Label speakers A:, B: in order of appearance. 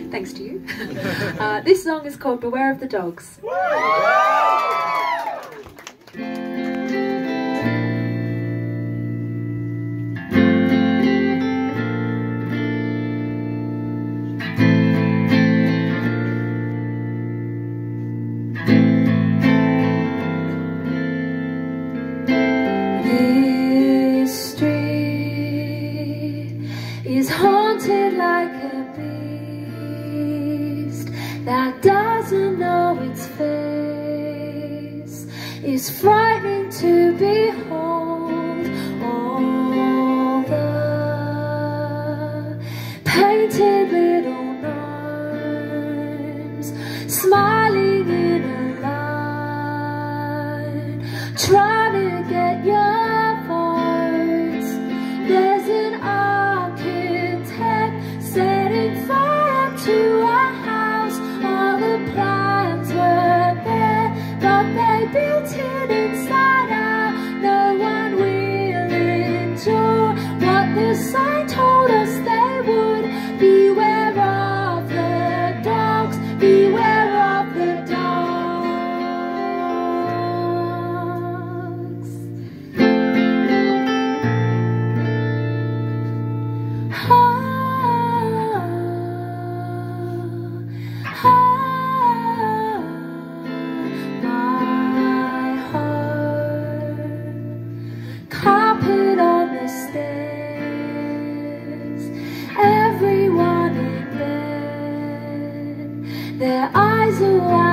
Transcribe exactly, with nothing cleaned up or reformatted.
A: Thanks to you. Uh, this song is called Beware of the Dogs. This street is haunted like a beast that doesn't know its face. It's frightening to behold all the painted little gnomes smiling in a line, trying to get your voice. There's an architect setting fire to a house. All the plans were there, but they built it inside out. No one will endure what the sign told us they would. Beware of the dogs, beware of the dogs. Oh, oh, my heart. Carpet on the stairs, everyone in bed, their eyes are wide.